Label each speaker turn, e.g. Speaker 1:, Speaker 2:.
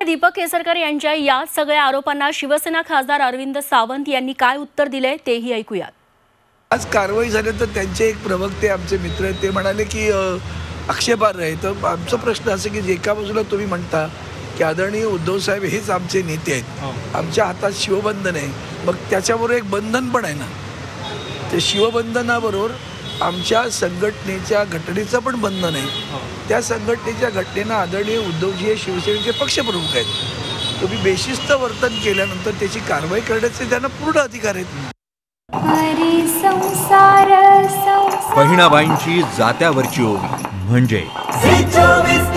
Speaker 1: दीपक केसरकर यांच्या या सगळ्या आरोपांना शिवसेना खासदार अरविंद सावंत यांनी काय उत्तर दिले तेही ऐकूयात।
Speaker 2: आज कारवाई झाली तर त्यांचे एक प्रवक्ते आमचे मित्र आहेत ते म्हणाले की आक्षेपार्ह आहे। तर आमचा प्रश्न असं की एका बाजूला तुम्ही म्हणता की आदरणीय उद्धव साहेब हेच आमचे नेते आहेत, आमच्या हातात शिवबंधन आहे, मग त्याच्याबरोबर एक बंधन पण आहे ना, ते शिवबंधनाबरोबर आमच्या संघटनेच्या घटनेचं पण बंधन आहे। त्या संघटनेच्या घटनेनं आदरणीय उद्धवजी हे शिवसेनेचे पक्षप्रमुख आहेत। तुम्ही बेशिस्त वर्तन केल्यानंतर त्याची कारवाई करण्याचे त्यांना पूर्ण अधिकार आहेत।
Speaker 3: बहिणाबाईंची जात्यावरची ओवी म्हणजे